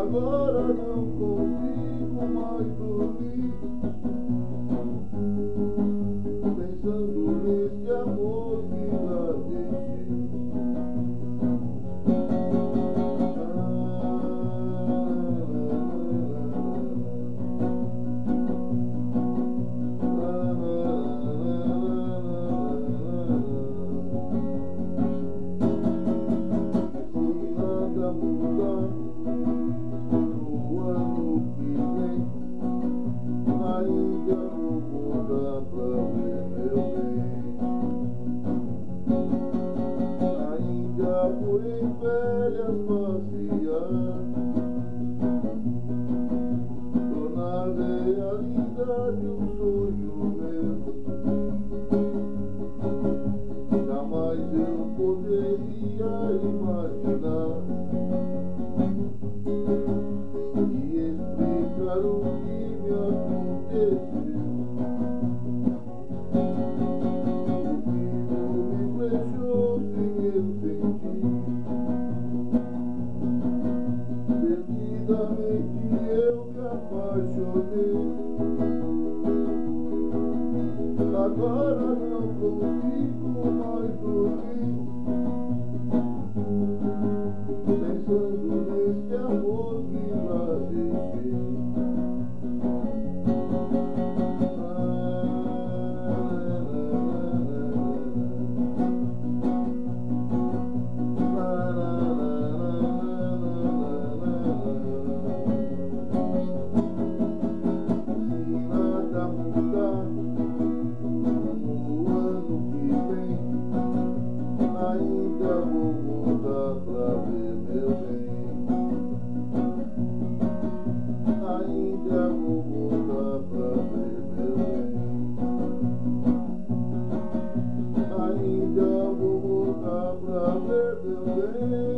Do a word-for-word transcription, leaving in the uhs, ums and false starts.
Agora não consigo mais dormir, pensando nesse amor que lá deixei. Se nada mudar no ano que vem, ainda vou voltar pra ver meu bem. Ainda vou em férias passear, tornar realidade um sonho meu. Jamais eu poderia imaginar e explicar o que me aconteceu. O tiro me flechou sem eu sentir, perdidamente eu me apaixonei. Agora não consigo mais dormir, pensando nesse amor que lá deixei. Se nada mudar no ano que vem, ainda vou voltar pra ver meu bem. Ainda vou voltar pra ver meu bem. Ainda vou voltar pra ver meu bem.